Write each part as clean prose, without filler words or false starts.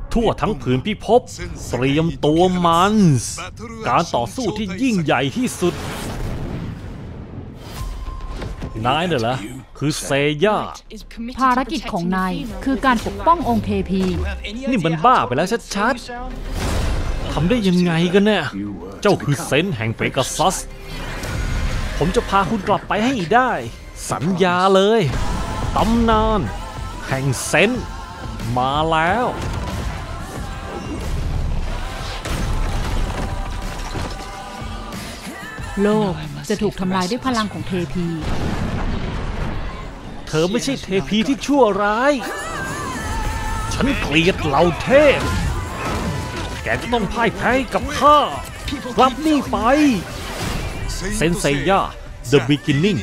ทั่วทั้งผืนพิภพเตรียมตัวมันการต่อสู้ที่ยิ่งใหญ่ที่สุดนายเนี่ยเหรอคือเซย่าภารกิจของนายคือการปกป้ององค์เทพีนี่มันบ้าไปแล้วชัดๆทำได้ยังไงกันเนี่ยเจ้าคือเซนต์แห่งเปกาซัสผมจะพาคุณกลับไปให้ได้สัญญาเลยตำนานแห่งเซนต์มาแล้วโลกจะถูกทำลายด้วยพลังของเทพีเธอไม่ใช่เทพีที่ชั่วร้ายฉันเกลียดเหล่าเทพแกจะต้องพ่ายแพ้กับข้ากลับนี่ไปเซนเซย่า The Beginning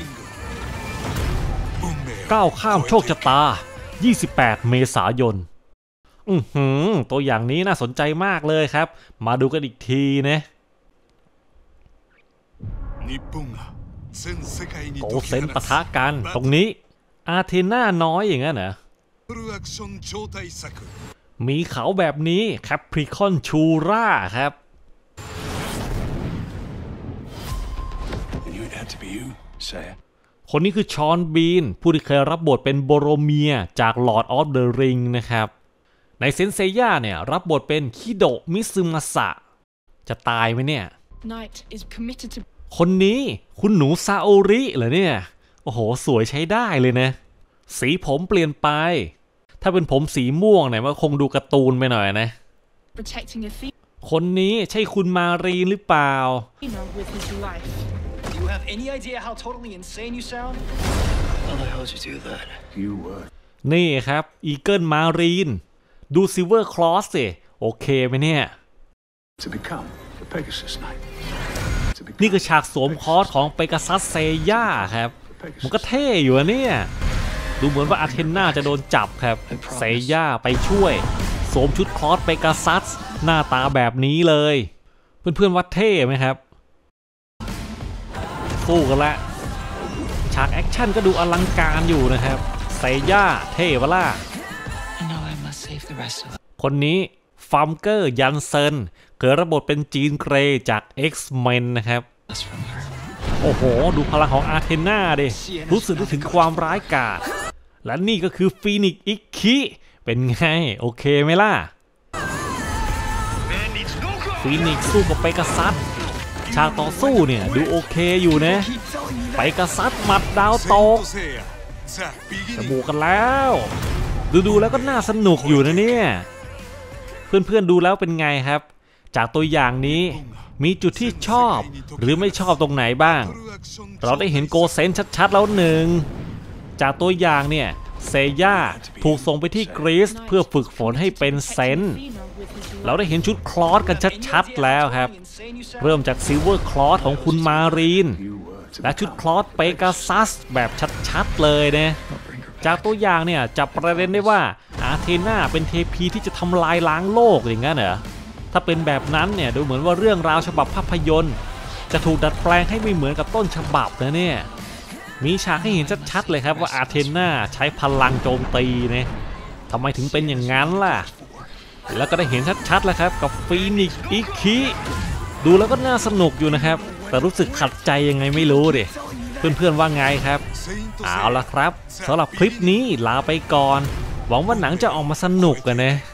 ก้าวข้ามโชคชะตา28 เมษายนตัวอย่างนี้น่าสนใจมากเลยครับมาดูกันอีกทีนะโกเซนปะทะกันตรงนี้อาเทน่าน้อยอย่างนั้นเหรอมีเขาแบบนี้แคปริคอนชูราครับคนนี้คือชอนบีนผู้ที่เคยรับบทเป็นโบโรเมียจาก Lord of the Ring นะครับในเซนเซย่าเนี่ยรับบทเป็นคิโดะมิซึมะสะจะตายไหมเนี่ยคนนี้คุณหนูซาโอริเหรอเนี่ยโอ้โหสวยใช้ได้เลยนะสีผมเปลี่ยนไปถ้าเป็นผมสีม่วงเนี่ยมันคงดูการ์ตูนไปหน่อยนะคนนี้ใช่คุณมารีนหรือเปล่านี่ครับอีเกิลมารีนดูซิลเวอร์คลอสสิโอเคไหมเนี่ยนี่คือฉากสวมคอสของเปกาซัสเซย่าครับมันก็เท่อยู่เนี่ยดูเหมือนว่าอาเทน่าจะโดนจับครับเซย่าไปช่วยสวมชุดคลอสเปกาซัสหน้าตาแบบนี้เลยเพื่อนๆว่าเท่ไหมครับสู้กันละฉากแอคชั่นก็ดูอลังการอยู่นะครับเซย่าเท่ปะล่ะคนนี้ฟัมเกอร์ยันเซนเกิดระบบเป็นจีนเกรย์จาก X-Men นะครับโอ้โหดูพลังของอาเทน่าดิรู้สึกได้ถึงความร้ายกาจและนี่ก็คือฟีนิกซ์อิกคิเป็นไงโอเคไหมล่ะฟีนิกซ์สู้กับเปกาซัสฉากต่อสู้เนี่ยดูโอเคอยู่นะเปกาซัสหมัดดาวตกจะบวกกันแล้วดูแล้วก็น่าสนุกอยู่นะเนี่ยเพื่อนๆดูแล้วเป็นไงครับจากตัวอย่างนี้มีจุดที่ชอบหรือไม่ชอบตรงไหนบ้างเราได้เห็นโกเซนชัดๆแล้วหนึ่งจากตัวอย่างเนี่ยเซย่าถูกส่งไปที่กรีซเพื่อฝึกฝนให้เป็นเซนเราได้เห็นชุดคลอสกันชัดๆแล้วครับเริ่มจากซิลเวอร์คลอสของคุณมารีนและชุดคลอสเปกาซัสแบบชัดๆเลยนะจากตัวอย่างเนี่ยจับประเด็นได้ว่าอาเทน่าเป็นเทพีที่จะทำลายล้างโลกอย่างนั้นเหรอถ้าเป็นแบบนั้นเนี่ยดูเหมือนว่าเรื่องราวฉบับภาพยนตร์จะถูกดัดแปลงให้ไม่เหมือนกับต้นฉบับนะเนี่ยมีฉากให้เห็นชัดๆเลยครับว่าอาเทน่าใช้พลังโจมตีเนี่ยทำไมถึงเป็นอย่างนั้นล่ะแล้วก็ได้เห็นชัดๆแล้วครับกับฟีนิกซ์อิคิดูแล้วก็น่าสนุกอยู่นะครับแต่รู้สึกขัดใจยังไงไม่รู้ดิเพื่อนๆว่าไงครับเอาละครับสำหรับคลิปนี้ลาไปก่อนหวังว่าหนังจะออกมาสนุกกันนะ